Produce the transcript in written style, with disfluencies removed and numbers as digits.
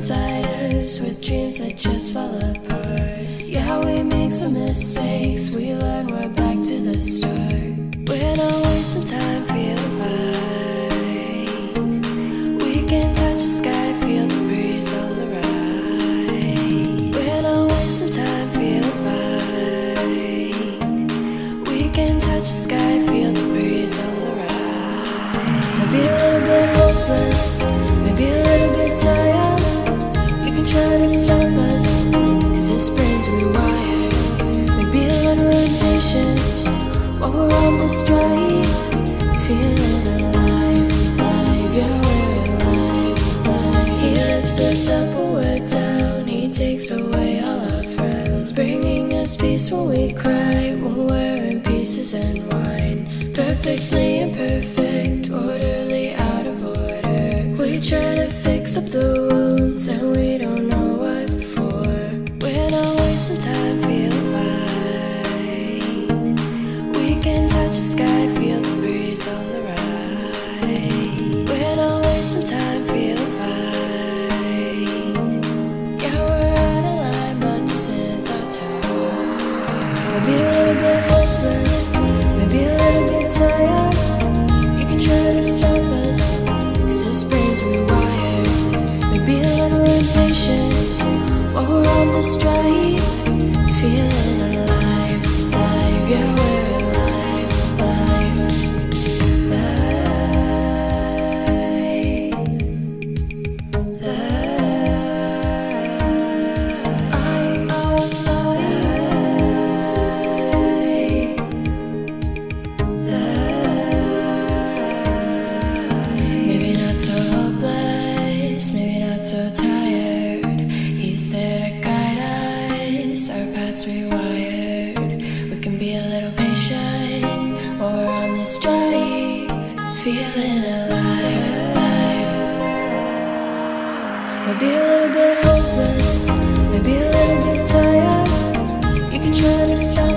outsiders with dreams that just fall apart. Yeah, we make some mistakes, we learn, we're back to the start. We're not wasting time, feeling fine. We can touch the sky, feel the breeze on the ride. We're not wasting time, feeling fine. We can touch the sky, feel the breeze on the ride. Maybe a little bit hopeless, maybe a little bit tired. You can try to stop us, cause this brain's rewired. Maybe a little impatient while we're on this drive. Feeling alive, alive, yeah, we're alive, alive. He lifts us up when we're down, he takes away all our frowns, bringing us peace when we cry, when we're in pieces and wine. Perfectly imperfect, orderly, out of order. We try to fix up the wounds and we don't know what for. We're not wasting time, feeling fine. We can touch the sky, feel the breeze on the ride. We're not wasting time, feeling fine. Yeah, we're out of line, but this is our time. Maybe a little bit hopeless, maybe a little bit tired. You can try to stop us, cause this brain's rewired. Maybe a little impatient while we're on this drive. Feeling alive, alive, yeah, we're alive, alive, alive, I'm alive. Maybe not so hopeless, maybe not so tired. He's there to guide us, our paths rewired. We can be a little patient while we're on this drive. Feeling alive, alive. Maybe a little bit hopeless, maybe a little bit tired. You can try to stop